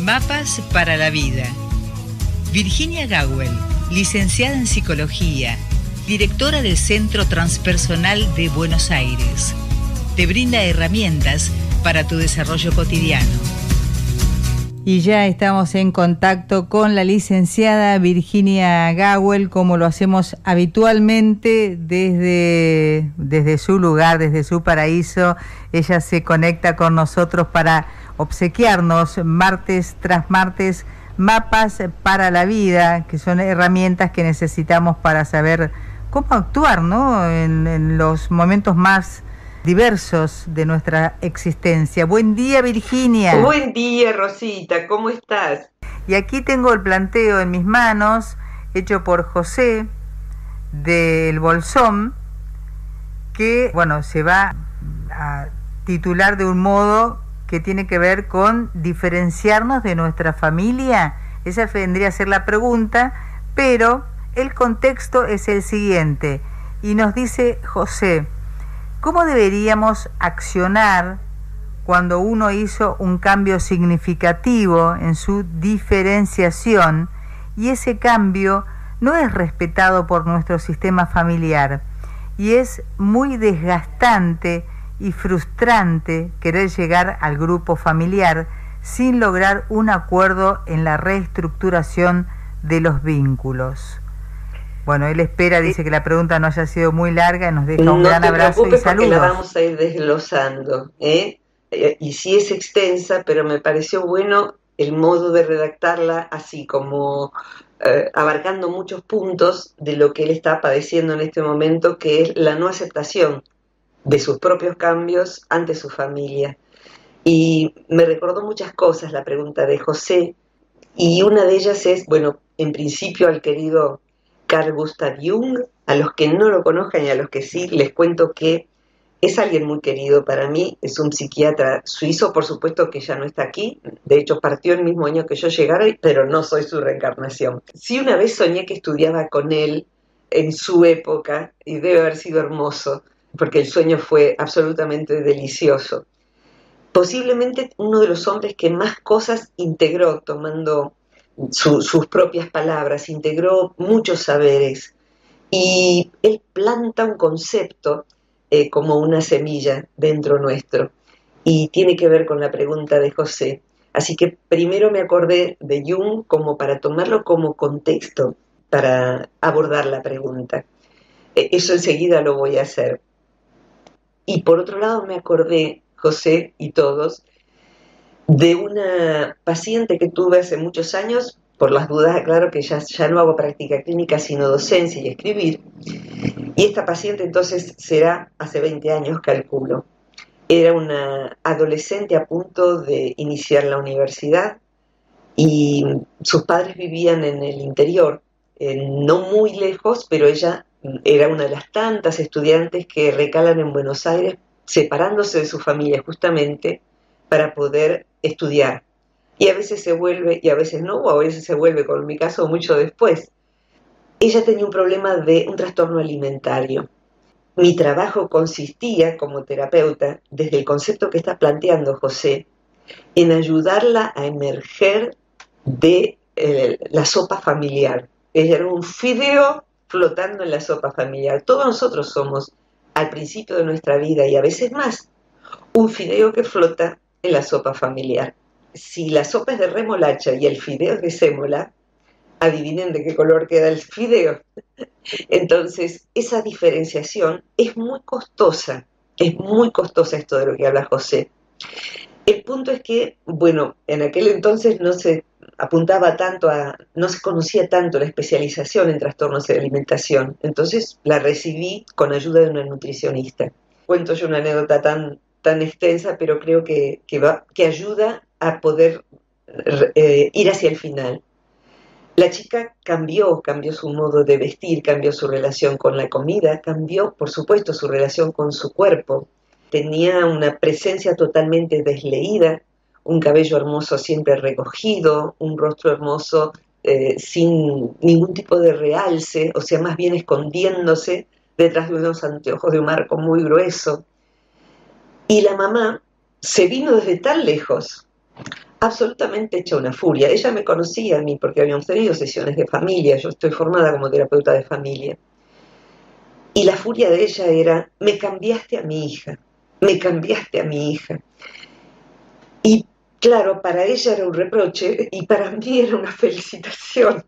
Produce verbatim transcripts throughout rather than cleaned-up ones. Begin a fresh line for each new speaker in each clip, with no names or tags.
Mapas para la vida. Virginia Gawel, licenciada en Psicología, directora del Centro Transpersonal de Buenos Aires, te brinda herramientas para tu desarrollo cotidiano. Y ya estamos en contacto con la licenciada Virginia Gawel, como lo hacemos habitualmente desde, desde su lugar, desde su paraíso. Ella se conecta con nosotros para obsequiarnos martes tras martes mapas para la vida, que son herramientas que necesitamos para saber cómo actuar, ¿no?, en, en los momentos más diversos de nuestra existencia. Buen día, Virginia.
Buen día, Rosita, ¿cómo estás?
Y aquí tengo el planteo en mis manos, hecho por José del Bolsón, que, bueno, se va a titular de un modo que tiene que ver con diferenciarnos de nuestra familia. Esa vendría a ser la pregunta, pero el contexto es el siguiente, y nos dice José: ¿cómo deberíamos accionar cuando uno hizo un cambio significativo en su diferenciación y ese cambio no es respetado por nuestro sistema familiar y es muy desgastante y frustrante querer llegar al grupo familiar sin lograr un acuerdo en la reestructuración de los vínculos? Bueno, él espera, dice que la pregunta no haya sido muy larga, nos deja un
no
gran abrazo y saludos.
La vamos a ir desglosando, ¿eh? Y sí es extensa, pero me pareció bueno el modo de redactarla así, como eh, abarcando muchos puntos de lo que él está padeciendo en este momento, que es la no aceptación de sus propios cambios ante su familia. Y me recordó muchas cosas la pregunta de José, y una de ellas es, bueno, en principio al querido Carl Gustav Jung. A los que no lo conozcan y a los que sí, les cuento que es alguien muy querido para mí. Es un psiquiatra suizo, por supuesto que ya no está aquí, de hecho partió el mismo año que yo llegara, pero no soy su reencarnación. Sí, una vez soñé que estudiaba con él en su época y debe haber sido hermoso, porque el sueño fue absolutamente delicioso. Posiblemente uno de los hombres que más cosas integró, tomando Su, sus propias palabras, integró muchos saberes, y él planta un concepto eh, como una semilla dentro nuestro, y tiene que ver con la pregunta de José. Así que primero me acordé de Jung como para tomarlo como contexto para abordar la pregunta. Eh, eso enseguida lo voy a hacer. Y por otro lado me acordé, José y todos, de una paciente que tuve hace muchos años. Por las dudas, aclaro que ya, ya no hago práctica clínica, sino docencia y escribir. Y esta paciente entonces será hace veinte años, calculo. Era una adolescente a punto de iniciar la universidad y sus padres vivían en el interior, eh, no muy lejos, pero ella era una de las tantas estudiantes que recalan en Buenos Aires, separándose de su familia justamente para poder estudiar. Y a veces se vuelve, y a veces no, o a veces se vuelve, como en mi caso, mucho después. Ella tenía un problema de un trastorno alimentario. Mi trabajo consistía, como terapeuta, desde el concepto que está planteando José, en ayudarla a emerger de eh, la sopa familiar. Ella era un fideo flotando en la sopa familiar. Todos nosotros somos, al principio de nuestra vida, y a veces más, un fideo que flota en la sopa familiar. Si la sopa es de remolacha y el fideo es de sémola, adivinen de qué color queda el fideo. Entonces, esa diferenciación es muy costosa, es muy costosa esto de lo que habla José. El punto es que, bueno, en aquel entonces no se apuntaba tanto a, no se conocía tanto la especialización en trastornos de alimentación, entonces la recibí con ayuda de una nutricionista. Cuento yo una anécdota tan, tan extensa, pero creo que, que, va, que ayuda a poder eh, ir hacia el final. La chica cambió, cambió su modo de vestir, cambió su relación con la comida, cambió, por supuesto, su relación con su cuerpo. Tenía una presencia totalmente desleída, un cabello hermoso siempre recogido, un rostro hermoso eh, sin ningún tipo de realce, o sea, más bien escondiéndose detrás de unos anteojos de un marco muy grueso. Y la mamá se vino desde tan lejos absolutamente hecha una furia. Ella me conocía a mí porque habíamos tenido sesiones de familia, yo estoy formada como terapeuta de familia. Y la furia de ella era, me cambiaste a mi hija, me cambiaste a mi hija. Y claro, para ella era un reproche y para mí era una felicitación.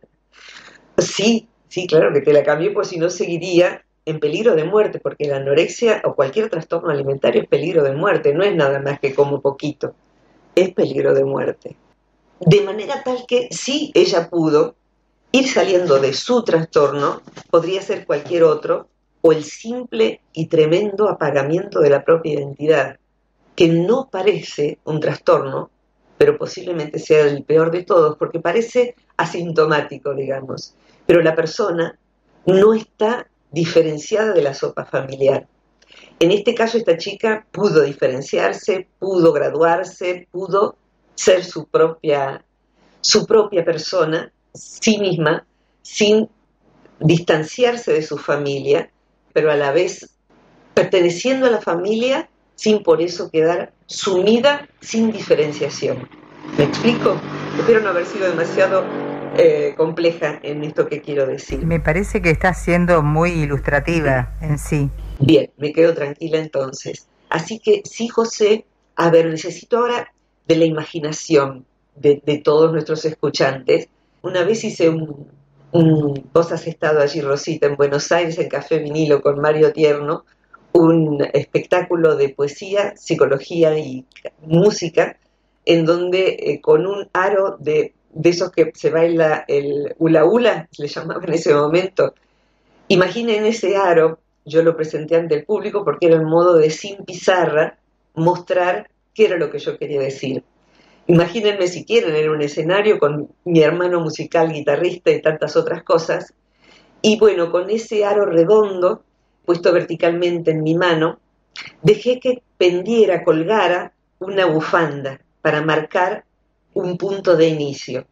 Sí, sí, claro que te la cambié, pues si no seguiría en peligro de muerte, porque la anorexia o cualquier trastorno alimentario es peligro de muerte, no es nada más que como poquito, es peligro de muerte. De manera tal que sí, ella pudo ir saliendo de su trastorno, podría ser cualquier otro, o el simple y tremendo apagamiento de la propia identidad, que no parece un trastorno, pero posiblemente sea el peor de todos, porque parece asintomático, digamos. Pero la persona no está diferenciada de la sopa familiar. En este caso, esta chica pudo diferenciarse, pudo graduarse, pudo ser su propia, su propia persona, sí misma, sin distanciarse de su familia, pero a la vez perteneciendo a la familia sin por eso quedar sumida sin diferenciación. ¿Me explico? Espero no haber sido demasiado eh, compleja en esto que quiero decir.
Me parece que está siendo muy ilustrativa en sí.
Bien, me quedo tranquila entonces. Así que sí, José, a ver, necesito ahora de la imaginación de, de todos nuestros escuchantes. Una vez hice un, un, vos has estado allí, Rosita, en Buenos Aires, en Café Vinilo con Mario Tierno, un espectáculo de poesía, psicología y música, en donde eh, con un aro de, de esos que se baila el hula hula, le llamaba en ese momento, imaginen ese aro, yo lo presenté ante el público porque era el modo de sin pizarra mostrar qué era lo que yo quería decir. Imagínenme si quieren en un escenario con mi hermano musical, guitarrista y tantas otras cosas, y bueno, con ese aro redondo puesto verticalmente en mi mano, dejé que pendiera, colgara una bufanda para marcar un punto de inicio.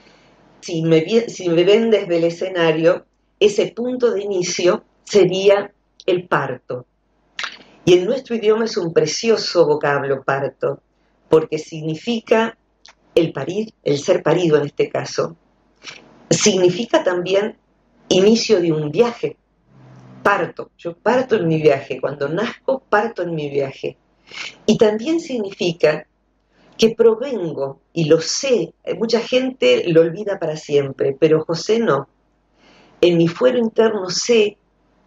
Si me, si me ven desde el escenario, ese punto de inicio sería el parto. Y en nuestro idioma es un precioso vocablo, parto, porque significa el parir, el ser parido en este caso. Significa también inicio de un viaje. Parto, yo parto en mi viaje, cuando nazco parto en mi viaje. Y también significa que provengo, y lo sé, mucha gente lo olvida para siempre, pero José no. En mi fuero interno sé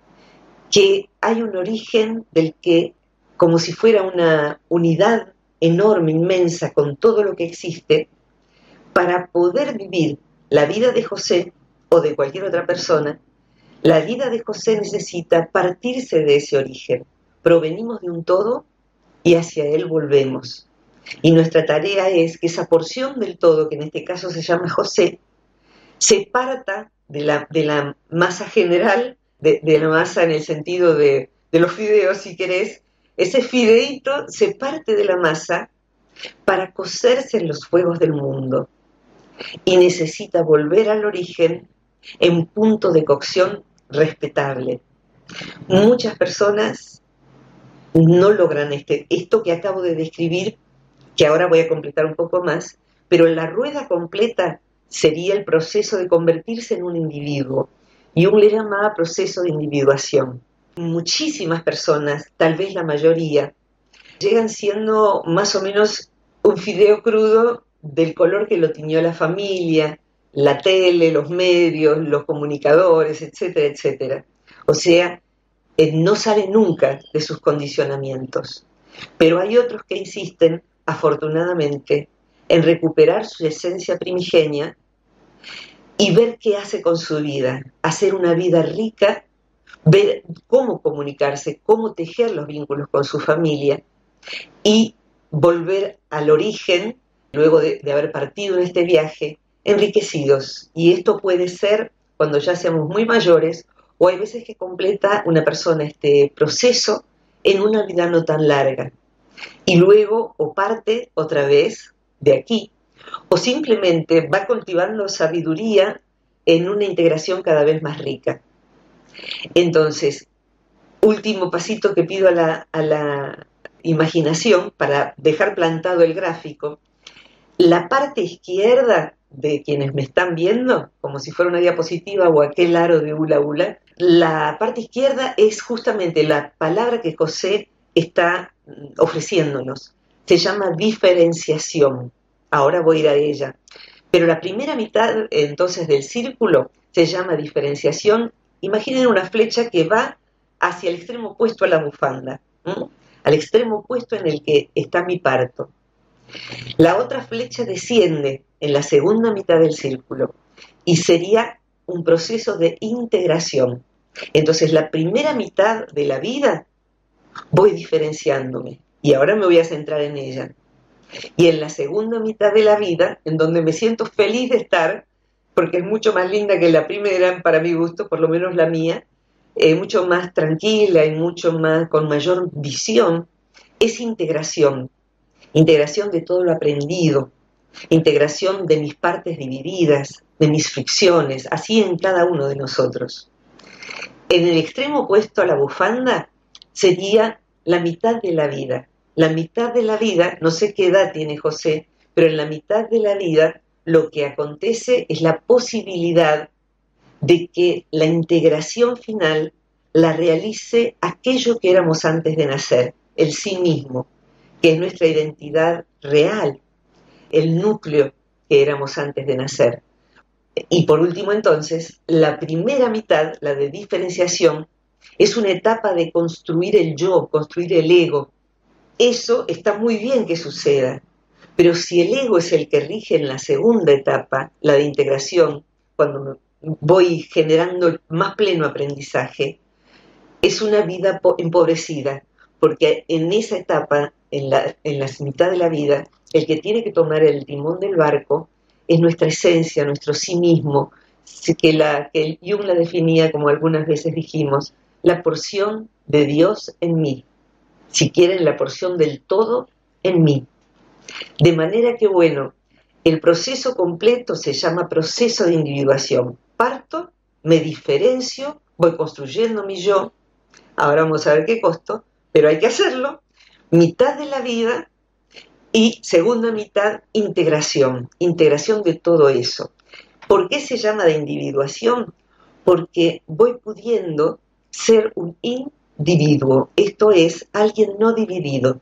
que hay un origen del que, como si fuera una unidad enorme, inmensa, con todo lo que existe, para poder vivir la vida de José o de cualquier otra persona, la vida de José necesita partirse de ese origen. Provenimos de un todo y hacia él volvemos. Y nuestra tarea es que esa porción del todo, que en este caso se llama José, se parta de la, de la masa general, de, de la masa en el sentido de, de los fideos, si querés. Ese fideíto se parte de la masa para cocerse en los fuegos del mundo. Y necesita volver al origen en punto de cocción respetable. Muchas personas no logran este, esto que acabo de describir, que ahora voy a completar un poco más, pero la rueda completa sería el proceso de convertirse en un individuo. Jung le llamaba proceso de individuación. Muchísimas personas, tal vez la mayoría, llegan siendo más o menos un fideo crudo del color que lo tiñó la familia, la tele, los medios, los comunicadores, etcétera, etcétera. O sea, eh, no sale nunca de sus condicionamientos. Pero hay otros que insisten, afortunadamente, en recuperar su esencia primigenia y ver qué hace con su vida, hacer una vida rica, ver cómo comunicarse, cómo tejer los vínculos con su familia y volver al origen, luego de, de haber partido en este viaje, enriquecidos. Y esto puede ser cuando ya seamos muy mayores, o hay veces que completa una persona este proceso en una vida no tan larga. Y luego o parte otra vez de aquí, o simplemente va cultivando sabiduría en una integración cada vez más rica. Entonces, último pasito que pido a la, a la imaginación para dejar plantado el gráfico. La parte izquierda de quienes me están viendo, como si fuera una diapositiva o aquel aro de hula hula, la parte izquierda es justamente la palabra que José está ofreciéndonos. Se llama diferenciación. Ahora voy a ir a ella. Pero la primera mitad, entonces, del círculo se llama diferenciación. Imaginen una flecha que va hacia el extremo opuesto a la bufanda, ¿m? Al extremo opuesto en el que está mi parto. La otra flecha desciende en la segunda mitad del círculo y sería un proceso de integración. Entonces, la primera mitad de la vida voy diferenciándome y ahora me voy a centrar en ella. Y en la segunda mitad de la vida, en donde me siento feliz de estar, porque es mucho más linda que la primera, para mi gusto, por lo menos la mía, eh, mucho más tranquila y mucho más, con mayor visión, es integración. Integración de todo lo aprendido, integración de mis partes divididas, de mis fricciones, así en cada uno de nosotros. En el extremo opuesto a la bufanda sería la mitad de la vida. La mitad de la vida, no sé qué edad tiene José, pero en la mitad de la vida lo que acontece es la posibilidad de que la integración final la realice aquello que éramos antes de nacer, el sí mismo, que es nuestra identidad real, el núcleo que éramos antes de nacer. Y por último, entonces, la primera mitad, la de diferenciación, es una etapa de construir el yo, construir el ego. Eso está muy bien que suceda, pero si el ego es el que rige en la segunda etapa, la de integración, cuando voy generando más pleno aprendizaje, es una vida empobrecida, porque en esa etapa, en la, en la mitad de la vida, el que tiene que tomar el timón del barco es nuestra esencia, nuestro sí mismo, que, la, que Jung la definía, como algunas veces dijimos, la porción de Dios en mí, si quieren la porción del todo en mí. De manera que, bueno, el proceso completo se llama proceso de individuación. Parto, me diferencio, voy construyendo mi yo, ahora vamos a ver qué costo, pero hay que hacerlo, mitad de la vida y segunda mitad integración, integración de todo eso. ¿Por qué se llama de individuación? Porque voy pudiendo ser un individuo, esto es, alguien no dividido.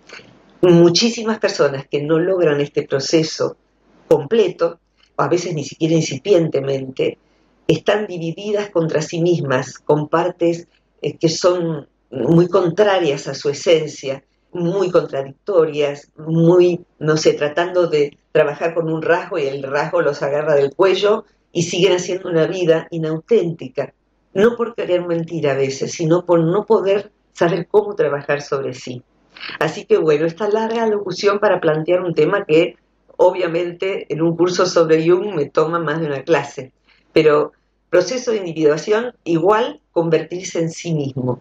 Muchísimas personas que no logran este proceso completo, o a veces ni siquiera incipientemente, están divididas contra sí mismas, con partes eh, que son muy contrarias a su esencia, muy contradictorias, muy, no sé, tratando de trabajar con un rasgo y el rasgo los agarra del cuello y siguen haciendo una vida inauténtica, no por querer mentir a veces, sino por no poder saber cómo trabajar sobre sí. Así que bueno, esta larga locución para plantear un tema que obviamente en un curso sobre Jung me toma más de una clase, pero proceso de individuación igual convertirse en sí mismo.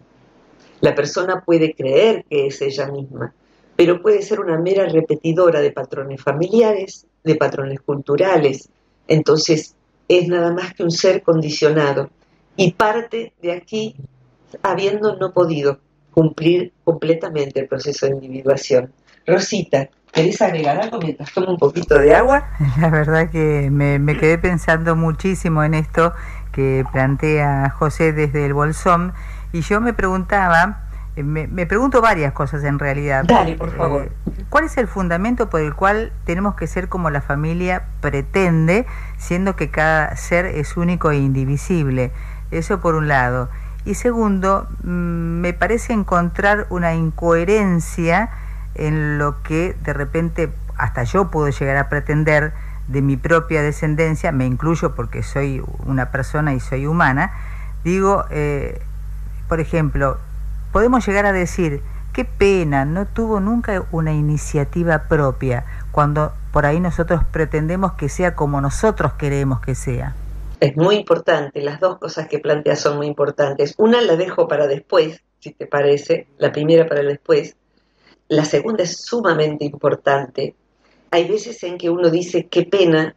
La persona puede creer que es ella misma, pero puede ser una mera repetidora de patrones familiares, de patrones culturales. Entonces es nada más que un ser condicionado y parte de aquí habiendo no podido cumplir completamente el proceso de individuación. Rosita, ¿querés agregar algo mientras tomo un poquito de agua?
La verdad que me, me quedé pensando muchísimo en esto que plantea José desde el Bolsón, y yo me preguntaba, me, me pregunto varias cosas en realidad.
Dale, por favor.
Eh, ¿Cuál es el fundamento por el cual tenemos que ser como la familia pretende, siendo que cada ser es único e indivisible? Eso por un lado. Y segundo, me parece encontrar una incoherencia en lo que de repente hasta yo puedo llegar a pretender de mi propia descendencia, me incluyo porque soy una persona y soy humana. Digo, eh, por ejemplo, podemos llegar a decir, qué pena, no tuvo nunca una iniciativa propia, cuando por ahí nosotros pretendemos que sea como nosotros queremos que sea.
Es muy importante, las dos cosas que planteas son muy importantes. Una la dejo para después, si te parece, la primera para el después. La segunda es sumamente importante. Hay veces en que uno dice qué pena,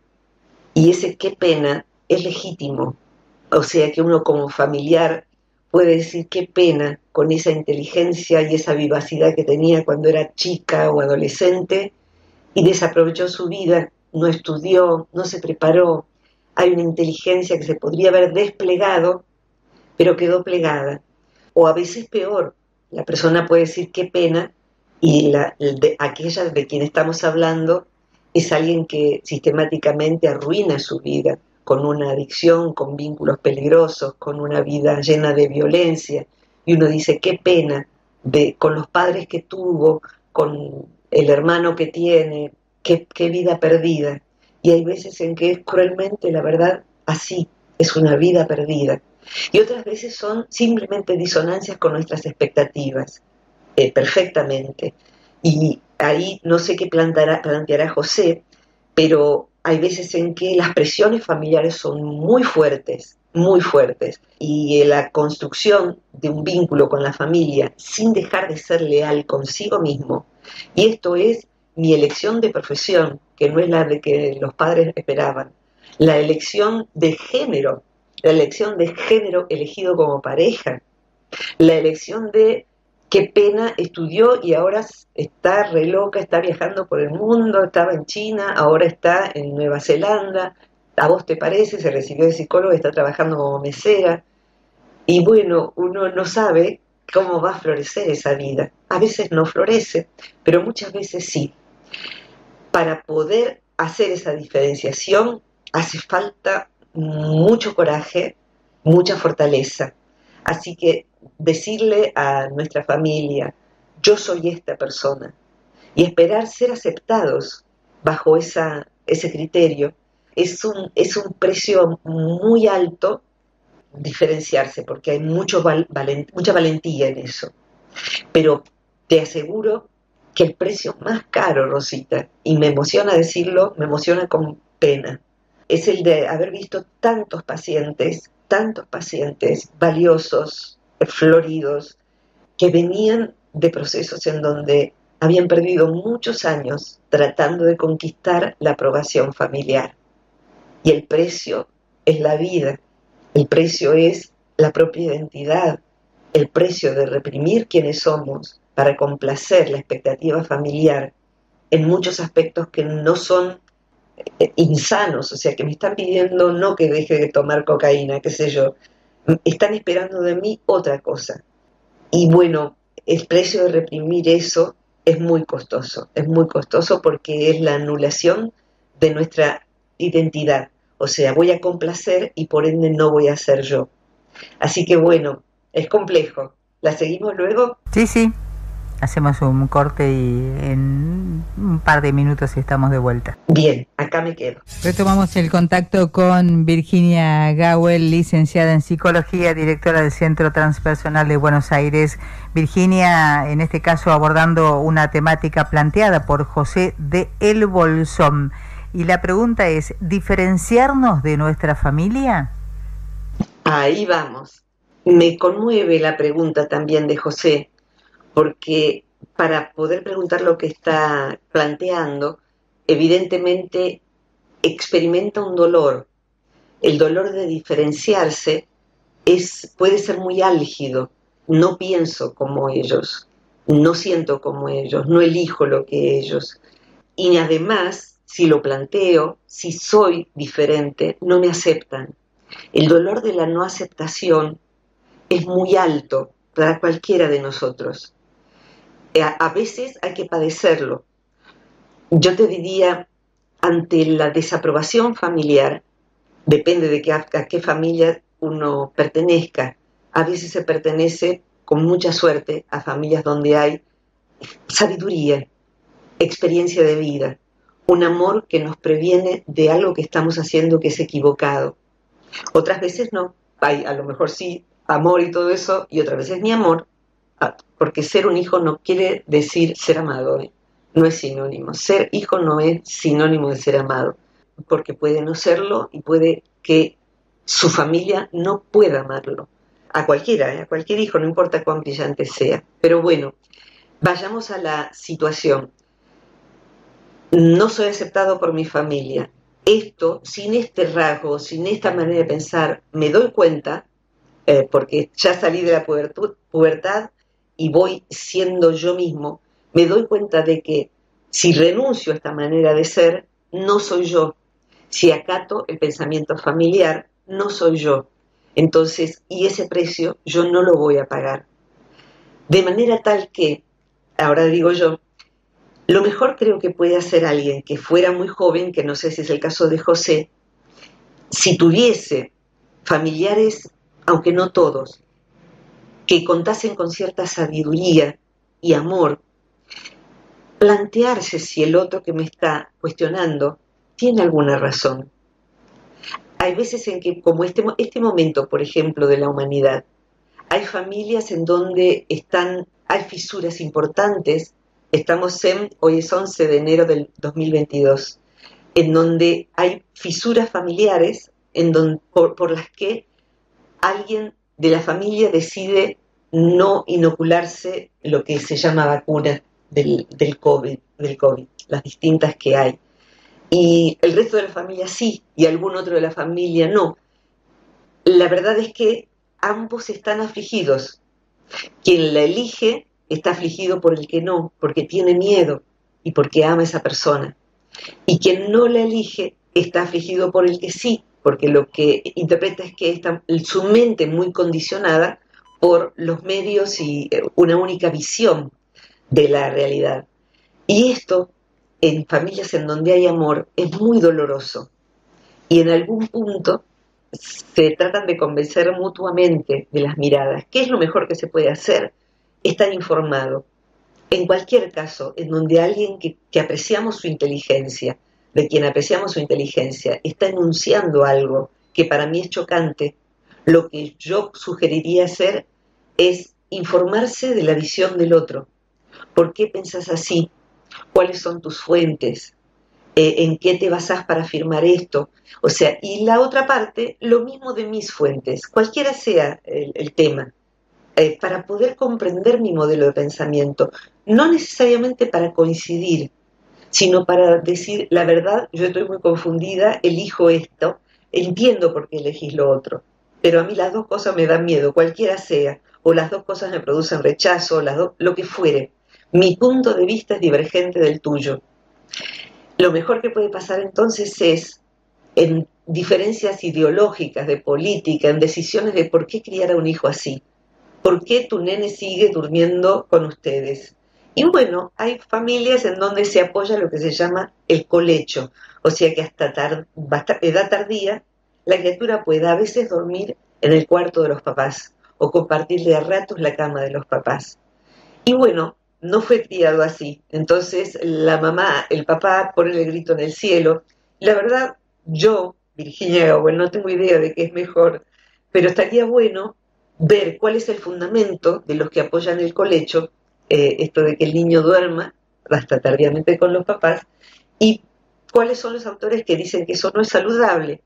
y ese qué pena es legítimo. O sea que uno como familiar puede decir qué pena con esa inteligencia y esa vivacidad que tenía cuando era chica o adolescente, y desaprovechó su vida, no estudió, no se preparó. Hay una inteligencia que se podría haber desplegado, pero quedó plegada. O a veces peor, la persona puede decir qué pena, y la, de, aquella de quien estamos hablando es alguien que sistemáticamente arruina su vida, con una adicción, con vínculos peligrosos, con una vida llena de violencia, y uno dice qué pena de, con los padres que tuvo, con el hermano que tiene, qué, qué vida perdida. Y hay veces en que es cruelmente, la verdad, así, es una vida perdida. Y otras veces son simplemente disonancias con nuestras expectativas, eh, perfectamente. Y ahí no sé qué planteará, planteará José, pero hay veces en que las presiones familiares son muy fuertes, muy fuertes, y la construcción de un vínculo con la familia sin dejar de ser leal consigo mismo, y esto es mi elección de profesión, que no es la de que los padres esperaban, la elección de género, la elección de género elegido como pareja, la elección de qué pena estudió y ahora está re loca, está viajando por el mundo, estaba en China, ahora está en Nueva Zelanda, ¿a vos te parece? Se recibió de psicóloga, está trabajando como mesera, y bueno, uno no sabe cómo va a florecer esa vida. A veces no florece, pero muchas veces sí. Para poder hacer esa diferenciación hace falta mucho coraje, mucha fortaleza. Así que decirle a nuestra familia, yo soy esta persona, y esperar ser aceptados bajo esa, ese criterio, es un, es un precio muy alto diferenciarse, porque hay mucho val, valent, mucha valentía en eso. Pero te aseguro que el precio más caro, Rosita, y me emociona decirlo, me emociona con pena, es el de haber visto tantos pacientes, tantos pacientes valiosos, floridos, que venían de procesos en donde habían perdido muchos años tratando de conquistar la aprobación familiar. Y el precio es la vida, el precio es la propia identidad, el precio de reprimir quienes somos para complacer la expectativa familiar en muchos aspectos que no son eh, insanos, o sea, que me están pidiendo no que deje de tomar cocaína, qué sé yo, están esperando de mí otra cosa. Y bueno, el precio de reprimir eso es muy costoso, es muy costoso porque es la anulación de nuestra identidad, o sea, voy a complacer y por ende no voy a ser yo. Así que bueno, es complejo. ¿La seguimos luego?
Sí, sí. Hacemos un corte y en un par de minutos estamos de vuelta.
Bien, acá me quedo.
Retomamos el contacto con Virginia Gawel, licenciada en Psicología, directora del Centro Transpersonal de Buenos Aires. Virginia, en este caso abordando una temática planteada por José de El Bolsón. Y la pregunta es, ¿diferenciarnos de nuestra familia?
Ahí vamos. Me conmueve la pregunta también de José, porque para poder preguntar lo que está planteando, evidentemente experimenta un dolor. El dolor de diferenciarse es, puede ser muy álgido. No pienso como ellos, no siento como ellos, no elijo lo que ellos. Y además, si lo planteo, si soy diferente, no me aceptan. El dolor de la no aceptación es muy alto para cualquiera de nosotros. A veces hay que padecerlo. Yo te diría, ante la desaprobación familiar, depende de qué, a qué familia uno pertenezca. A veces se pertenece, con mucha suerte, a familias donde hay sabiduría, experiencia de vida, un amor que nos previene de algo que estamos haciendo que es equivocado. Otras veces no, hay a lo mejor sí amor y todo eso, y otras veces ni amor, porque ser un hijo no quiere decir ser amado, ¿eh? No es sinónimo. Ser hijo no es sinónimo de ser amado, porque puede no serlo y puede que su familia no pueda amarlo. A cualquiera, ¿eh? A cualquier hijo, no importa cuán brillante sea. Pero bueno, vayamos a la situación. No soy aceptado por mi familia. Esto, sin este rasgo, sin esta manera de pensar, me doy cuenta, eh, porque ya salí de la pubertud, pubertad y voy siendo yo mismo, me doy cuenta de que Si renuncio a esta manera de ser, no soy yo. Si acato el pensamiento familiar, no soy yo. Entonces, y ese precio yo no lo voy a pagar. De manera tal que, ahora digo yo, lo mejor creo que puede hacer alguien que fuera muy joven, que no sé si es el caso de José, si tuviese familiares, aunque no todos, que contasen con cierta sabiduría y amor, plantearse si el otro que me está cuestionando tiene alguna razón. Hay veces en que, como este, este momento, por ejemplo, de la humanidad, hay familias en donde están, hay fisuras importantes. Estamos en, hoy es once de enero del dos mil veintidós, en donde hay fisuras familiares en donde, por, por las que alguien de la familia decide no inocularse lo que se llama vacuna del, del COVID, del COVID, las distintas que hay. Y el resto de la familia sí, y algún otro de la familia no. La verdad es que ambos están afligidos. Quien la elige está afligido por el que no, porque tiene miedo y porque ama a esa persona. Y quien no la elige está afligido por el que sí, porque lo que interpreta es que está su mente muy condicionada por los medios y una única visión de la realidad. Y esto, en familias en donde hay amor, es muy doloroso. Y en algún punto se tratan de convencer mutuamente de las miradas. ¿Qué es lo mejor que se puede hacer? Estar informado. En cualquier caso, en donde alguien que, que apreciamos su inteligencia, de quien apreciamos su inteligencia, está enunciando algo que para mí es chocante, lo que yo sugeriría hacer es informarse de la visión del otro. ¿Por qué pensás así? ¿Cuáles son tus fuentes? Eh, ¿En qué te basás para afirmar esto? O sea, y la otra parte, lo mismo de mis fuentes, cualquiera sea el, el tema. Eh, para poder comprender mi modelo de pensamiento, no necesariamente para coincidir, sino para decir, la verdad, yo estoy muy confundida, elijo esto, entiendo por qué elegís lo otro, pero a mí las dos cosas me dan miedo, cualquiera sea, o las dos cosas me producen rechazo, las do- lo que fuere. Mi punto de vista es divergente del tuyo. Lo mejor que puede pasar entonces es, en diferencias ideológicas, de política, en decisiones de por qué criar a un hijo así. ¿Por qué tu nene sigue durmiendo con ustedes? Y bueno, hay familias en donde se apoya lo que se llama el colecho, o sea que hasta tar, edad tardía la criatura puede a veces dormir en el cuarto de los papás o compartirle a ratos la cama de los papás. Y bueno, no fue criado así. Entonces la mamá, el papá pone el grito en el cielo. La verdad, yo, Virginia Gawel, no tengo idea de qué es mejor, pero estaría bueno ver cuál es el fundamento de los que apoyan el colecho, eh, esto de que el niño duerma hasta tardíamente con los papás, y cuáles son los autores que dicen que eso no es saludable.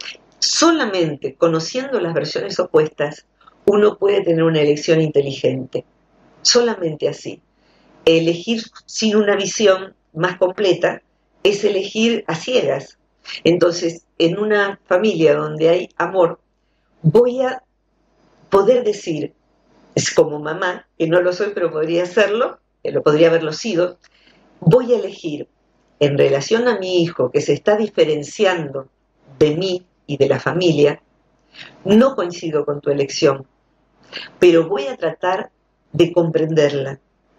Solamente conociendo las versiones opuestas, uno puede tener una elección inteligente. Solamente así. Elegir sin una visión más completa es elegir a ciegas. Entonces, en una familia donde hay amor, voy a poder decir, es como mamá, que no lo soy pero podría serlo, que lo podría haberlo sido, voy a elegir en relación a mi hijo que se está diferenciando de mí y de la familia, no coincido con tu elección, pero voy a tratar de comprenderla.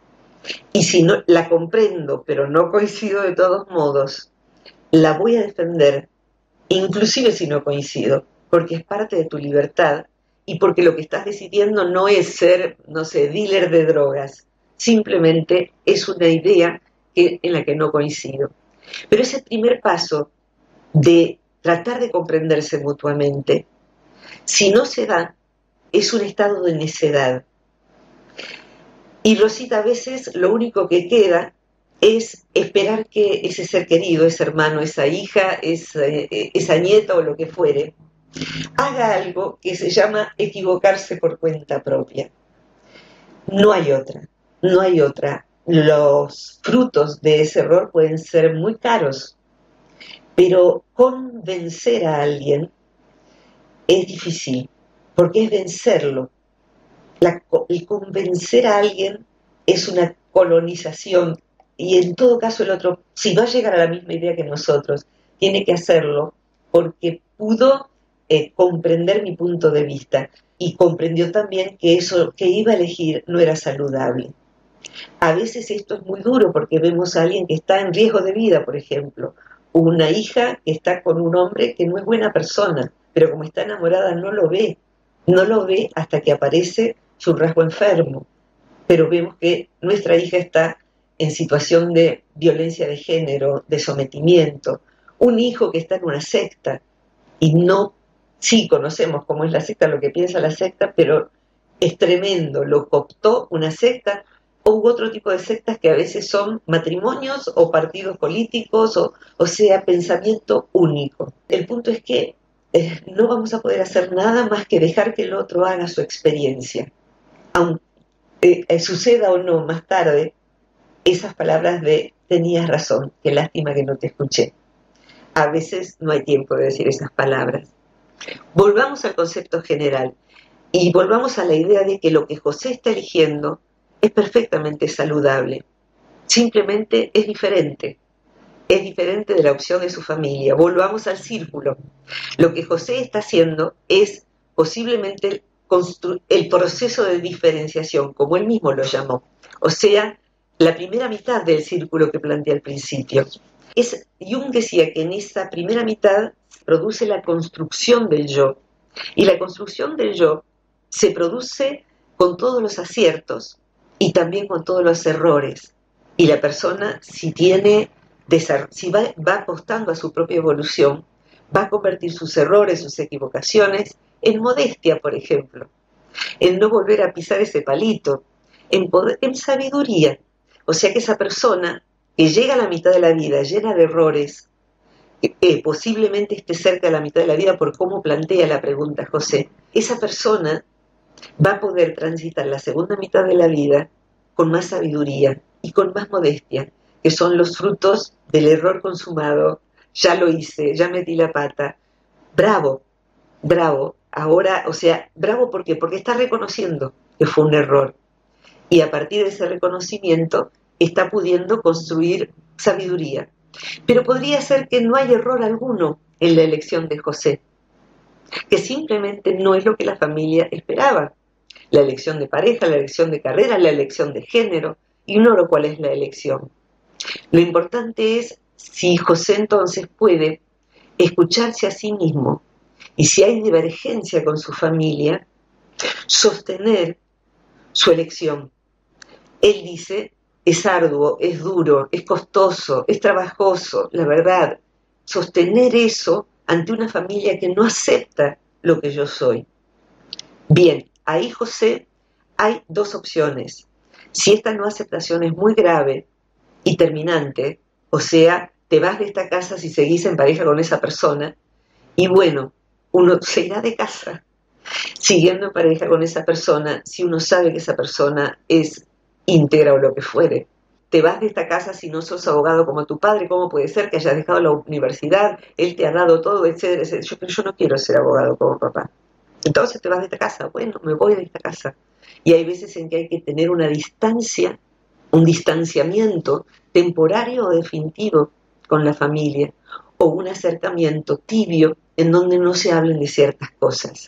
Y si no la comprendo, pero no coincido de todos modos, la voy a defender, inclusive si no coincido, porque es parte de tu libertad y porque lo que estás decidiendo no es ser, no sé, dealer de drogas, simplemente es una idea que, en la que no coincido. Pero ese primer paso de tratar de comprenderse mutuamente, si no se da, es un estado de necedad. Y Rosita, a veces lo único que queda es esperar que ese ser querido, ese hermano, esa hija, esa, esa nieta o lo que fuere, haga algo que se llama equivocarse por cuenta propia. No hay otra, no hay otra. Los frutos de ese error pueden ser muy caros, pero convencer a alguien es difícil, porque es vencerlo. La, el convencer a alguien es una colonización y en todo caso el otro, si va a llegar a la misma idea que nosotros, tiene que hacerlo porque pudo eh, comprender mi punto de vista y comprendió también que eso que iba a elegir no era saludable. A veces esto es muy duro porque vemos a alguien que está en riesgo de vida, por ejemplo, una hija que está con un hombre que no es buena persona, pero como está enamorada no lo ve, no lo ve hasta que aparece su rasgo enfermo. Pero vemos que nuestra hija está en situación de violencia de género, de sometimiento, un hijo que está en una secta y no, sí conocemos cómo es la secta, lo que piensa la secta, pero es tremendo, lo cooptó una secta, o hubo otro tipo de sectas que a veces son matrimonios o partidos políticos, o, o sea, pensamiento único. El punto es que eh, no vamos a poder hacer nada más que dejar que el otro haga su experiencia. Aunque eh, eh, suceda o no más tarde, esas palabras de tenías razón, qué lástima que no te escuché. A veces no hay tiempo de decir esas palabras. Volvamos al concepto general y volvamos a la idea de que lo que José está eligiendo es perfectamente saludable. Simplemente es diferente. Es diferente de la opción de su familia. Volvamos al círculo. Lo que José está haciendo es posiblemente constru- el proceso de diferenciación, como él mismo lo llamó. O sea, la primera mitad del círculo que planteé al principio. Es, Jung decía que en esa primera mitad se produce la construcción del yo. Y la construcción del yo se produce con todos los aciertos y también con todos los errores. Y la persona, si tiene, si va, va apostando a su propia evolución, va a convertir sus errores, sus equivocaciones, en modestia, por ejemplo, en no volver a pisar ese palito, en, poder, en sabiduría. O sea que esa persona que llega a la mitad de la vida llena de errores, que eh, posiblemente esté cerca de la mitad de la vida por cómo plantea la pregunta José, esa persona va a poder transitar la segunda mitad de la vida con más sabiduría y con más modestia, que son los frutos del error consumado. Ya lo hice, ya metí la pata. Bravo, bravo. Ahora, o sea, bravo ¿por qué? Porque está reconociendo que fue un error. Y a partir de ese reconocimiento está pudiendo construir sabiduría. Pero podría ser que no hay error alguno en la elección de José, que simplemente no es lo que la familia esperaba. La elección de pareja, la elección de carrera, la elección de género, ignoro cuál es la elección. Lo importante es si José entonces puede escucharse a sí mismo y si hay divergencia con su familia, sostener su elección. Él dice, es arduo, es duro, es costoso, es trabajoso, la verdad, sostener eso ante una familia que no acepta lo que yo soy. Bien, ahí José hay dos opciones. Si esta no aceptación es muy grave y terminante, o sea, te vas de esta casa si seguís en pareja con esa persona, y bueno, uno se irá de casa siguiendo en pareja con esa persona si uno sabe que esa persona es íntegra o lo que fuere. Te vas de esta casa si no sos abogado como tu padre, ¿cómo puede ser que hayas dejado la universidad? Él te ha dado todo, etcétera, etcétera. Yo, pero yo no quiero ser abogado como papá. Entonces te vas de esta casa. Bueno, me voy de esta casa. Y hay veces en que hay que tener una distancia, un distanciamiento temporario o definitivo con la familia, o un acercamiento tibio en donde no se hablen de ciertas cosas.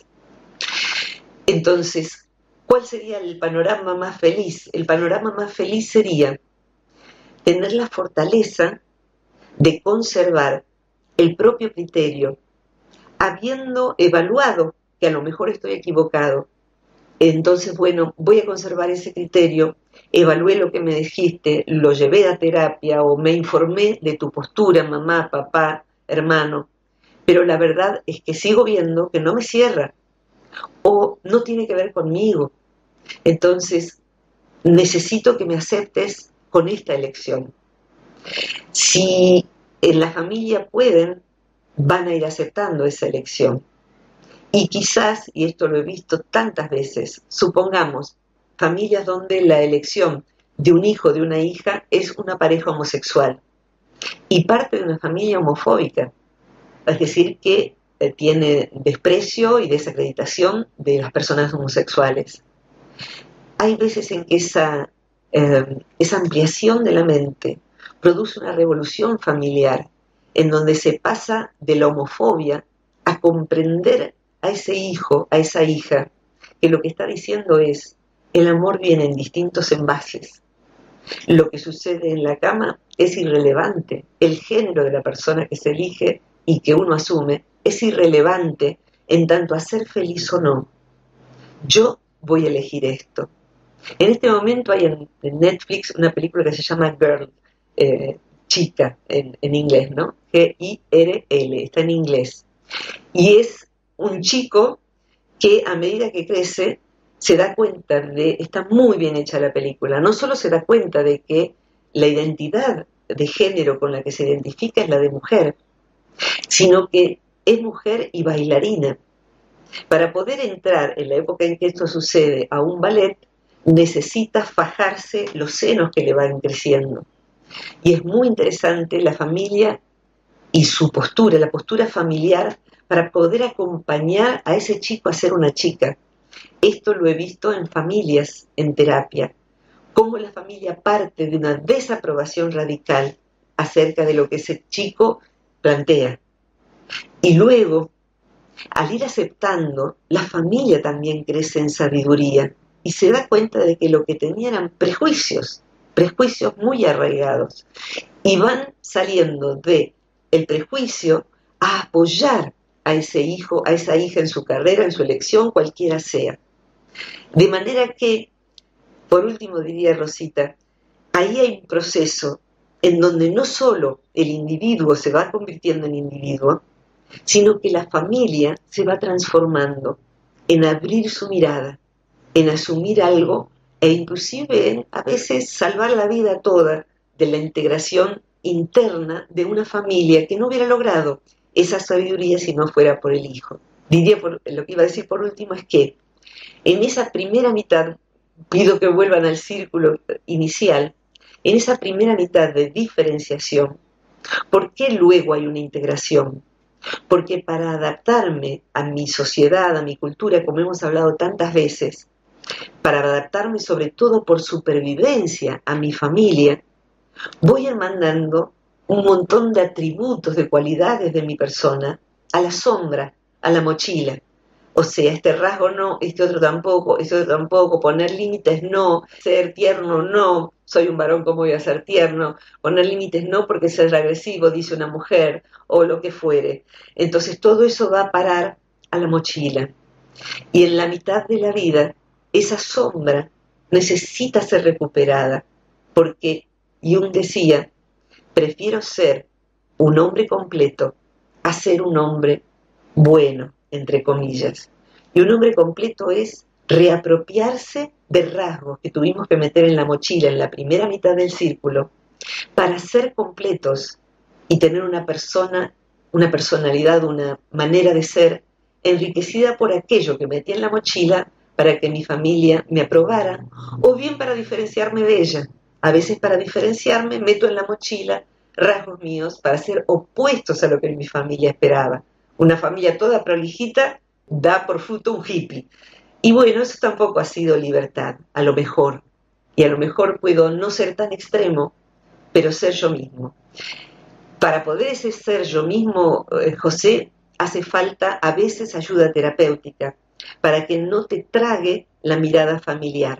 Entonces, ¿cuál sería el panorama más feliz? El panorama más feliz sería tener la fortaleza de conservar el propio criterio, habiendo evaluado que a lo mejor estoy equivocado. Entonces, bueno, voy a conservar ese criterio, evalué lo que me dijiste, lo llevé a terapia o me informé de tu postura, mamá, papá, hermano, pero la verdad es que sigo viendo que no me cierra o no tiene que ver conmigo. Entonces, necesito que me aceptes con esta elección. Si en la familia pueden, van a ir aceptando esa elección. Y quizás, y esto lo he visto tantas veces, supongamos familias donde la elección de un hijo, de una hija, es una pareja homosexual y parte de una familia homofóbica, es decir, que eh, tiene desprecio y desacreditación de las personas homosexuales. Hay veces en que esa eh, esa ampliación de la mente produce una revolución familiar en donde se pasa de la homofobia a comprender a ese hijo, a esa hija, que lo que está diciendo es, el amor viene en distintos envases. Lo que sucede en la cama es irrelevante. El género de la persona que se elige y que uno asume es irrelevante en tanto a ser feliz o no. Yo voy a elegir esto. En este momento hay en, en Netflix una película que se llama Girl, eh, chica en, en inglés, ¿no? G I R L, está en inglés. Y es un chico que a medida que crece se da cuenta de, está muy bien hecha la película, no solo se da cuenta de que la identidad de género con la que se identifica es la de mujer, sino que es mujer y bailarina. Para poder entrar en la época en que esto sucede a un ballet, necesita fajarse los senos que le van creciendo. Y es muy interesante la familia y su postura, la postura familiar para poder acompañar a ese chico a ser una chica. Esto lo he visto en familias, en terapia, cómo la familia parte de una desaprobación radical acerca de lo que ese chico plantea. Y luego, al ir aceptando, la familia también crece en sabiduría y se da cuenta de que lo que tenían eran prejuicios, prejuicios muy arraigados, y van saliendo de el prejuicio a apoyar a ese hijo, a esa hija en su carrera, en su elección, cualquiera sea. De manera que, por último diría Rosita, ahí hay un proceso en donde no solo el individuo se va convirtiendo en individuo, sino que la familia se va transformando en abrir su mirada, en asumir algo e inclusive en a veces salvar la vida toda de la integración interna de una familia que no hubiera logrado esa sabiduría si no fuera por el hijo. Diría, por, lo que iba a decir por último es que en esa primera mitad, pido que vuelvan al círculo inicial, en esa primera mitad de diferenciación, ¿por qué luego hay una integración? Porque para adaptarme a mi sociedad, a mi cultura, como hemos hablado tantas veces, para adaptarme sobre todo por supervivencia a mi familia, voy mandando un montón de atributos, de cualidades de mi persona a la sombra, a la mochila. O sea, este rasgo no, este otro tampoco, este otro tampoco, poner límites no, ser tierno no, soy un varón, ¿cómo voy a ser tierno? Poner límites no porque ser agresivo, dice una mujer, o lo que fuere. Entonces todo eso va a parar a la mochila. Y en la mitad de la vida, esa sombra necesita ser recuperada, porque Jung decía, prefiero ser un hombre completo a ser un hombre bueno, entre comillas. Y un hombre completo es reapropiarse de rasgos que tuvimos que meter en la mochila en la primera mitad del círculo para ser completos y tener una persona, una personalidad, una manera de ser enriquecida por aquello que metí en la mochila para que mi familia me aprobara o bien para diferenciarme de ella. A veces para diferenciarme meto en la mochila rasgos míos para ser opuestos a lo que mi familia esperaba. Una familia toda prolijita da por fruto un hippie. Y bueno, eso tampoco ha sido libertad, a lo mejor. Y a lo mejor puedo no ser tan extremo, pero ser yo mismo. Para poder ese ser yo mismo, eh, José, hace falta a veces ayuda terapéutica, para que no te trague la mirada familiar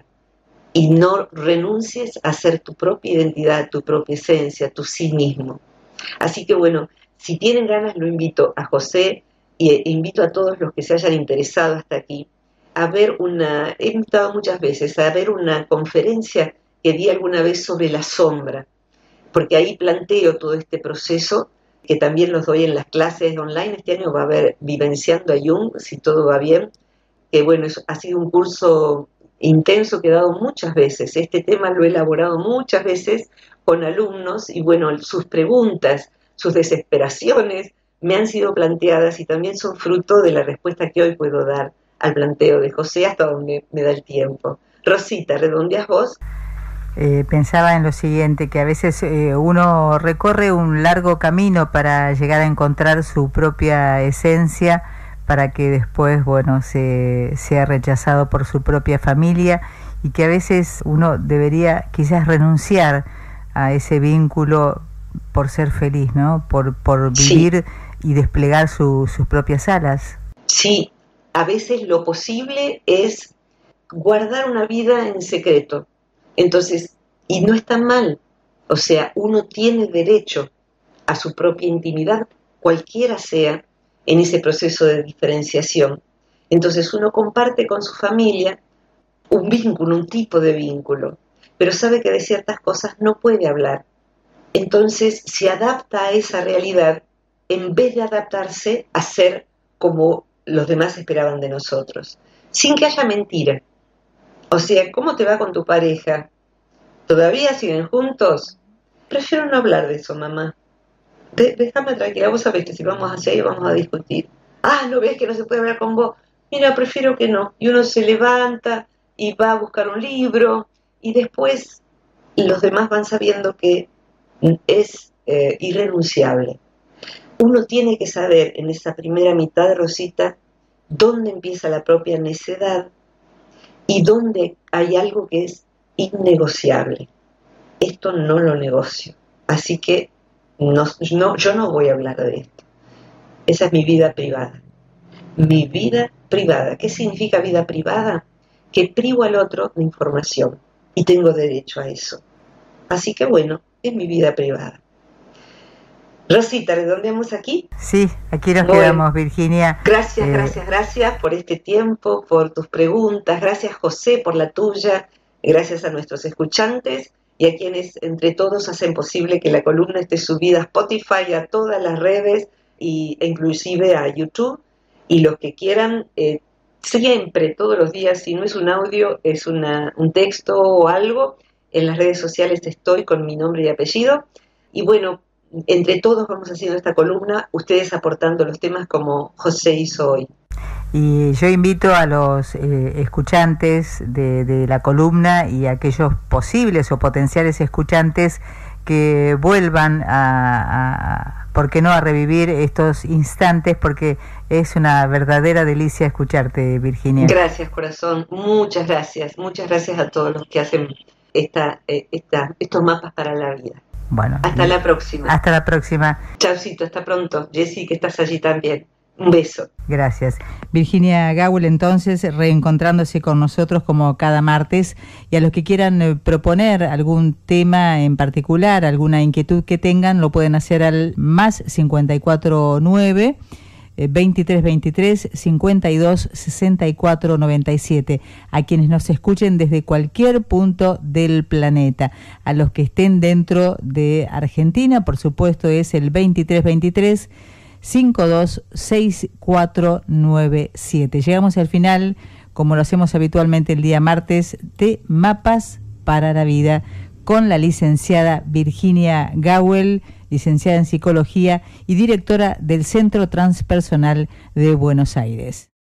y no renuncies a ser tu propia identidad, tu propia esencia, tu sí mismo. Así que bueno, si tienen ganas, lo invito a José e invito a todos los que se hayan interesado hasta aquí a ver una, he invitado muchas veces a ver una conferencia que di alguna vez sobre la sombra, porque ahí planteo todo este proceso que también los doy en las clases online. Este año va a haber Vivenciando a Jung, si todo va bien, que bueno, es, ha sido un curso intenso que he dado muchas veces. Este tema lo he elaborado muchas veces con alumnos y bueno, sus preguntas, sus desesperaciones me han sido planteadas y también son fruto de la respuesta que hoy puedo dar al planteo de José hasta donde me da el tiempo. Rosita, ¿redondeas vos?
Eh, pensaba en lo siguiente, que a veces eh, uno recorre un largo camino para llegar a encontrar su propia esencia, para que después, bueno, se sea rechazado por su propia familia y que a veces uno debería quizás renunciar a ese vínculo por ser feliz, ¿no? Por, por vivir sí. y desplegar su, sus propias alas.
Sí, a veces lo posible es guardar una vida en secreto. Entonces, y no está mal. O sea, uno tiene derecho a su propia intimidad, cualquiera sea, en ese proceso de diferenciación. Entonces uno comparte con su familia un vínculo, un tipo de vínculo, pero sabe que de ciertas cosas no puede hablar. Entonces se adapta a esa realidad en vez de adaptarse a ser como los demás esperaban de nosotros, sin que haya mentira. O sea, ¿cómo te va con tu pareja? ¿Todavía siguen juntos? Prefiero no hablar de eso, mamá. De, déjame tranquila, vos sabés que si vamos hacia ahí vamos a discutir. Ah, ¿no ves que no se puede hablar con vos? Mira, prefiero que no. Y uno se levanta y va a buscar un libro y después los demás van sabiendo que es eh, irrenunciable. Uno tiene que saber en esa primera mitad, Rosita, dónde empieza la propia necedad y dónde hay algo que es innegociable. Esto no lo negocio. Así que no, no, yo no voy a hablar de esto. Esa es mi vida privada. Mi vida privada. ¿Qué significa vida privada? Que privo al otro de información y tengo derecho a eso. Así que bueno, es mi vida privada. Rosita, ¿redondeamos aquí?
Sí, aquí nos
bueno,
quedamos, Virginia.
Gracias,
eh...
gracias, gracias por este tiempo, por tus preguntas. Gracias, José, por la tuya. Gracias a nuestros escuchantes y a quienes entre todos hacen posible que la columna esté subida a Spotify, a todas las redes y, e inclusive a YouTube. Y los que quieran, eh, siempre, todos los días, si no es un audio, es una, un texto o algo, en las redes sociales estoy con mi nombre y apellido. Y bueno, entre todos vamos haciendo esta columna, ustedes aportando los temas como José hizo hoy.
Y yo invito a los eh, escuchantes de, de la columna y a aquellos posibles o potenciales escuchantes que vuelvan a, a, ¿por qué no?, a revivir estos instantes, porque es una verdadera delicia escucharte, Virginia.
Gracias, corazón. Muchas gracias. Muchas gracias a todos los que hacen esta, esta, estos mapas para la vida.
Bueno.
Hasta la próxima.
Hasta la próxima.
Chaucito, hasta pronto. Jessy, que estás allí también. Un beso.
Gracias. Virginia Gawel, entonces, reencontrándose con nosotros como cada martes. Y a los que quieran eh, proponer algún tema en particular, alguna inquietud que tengan, lo pueden hacer al más cincuenta y cuatro nueve, veintitrés veintitrés, cincuenta y dos, sesenta y cuatro noventa y siete. A quienes nos escuchen desde cualquier punto del planeta. A los que estén dentro de Argentina, por supuesto, es el veintitrés veintitrés, cincuenta y dos, sesenta y cuatro noventa y siete. Llegamos al final, como lo hacemos habitualmente el día martes, de Mapas para la Vida, con la licenciada Virginia Gawel, licenciada en Psicología y directora del Centro Transpersonal de Buenos Aires.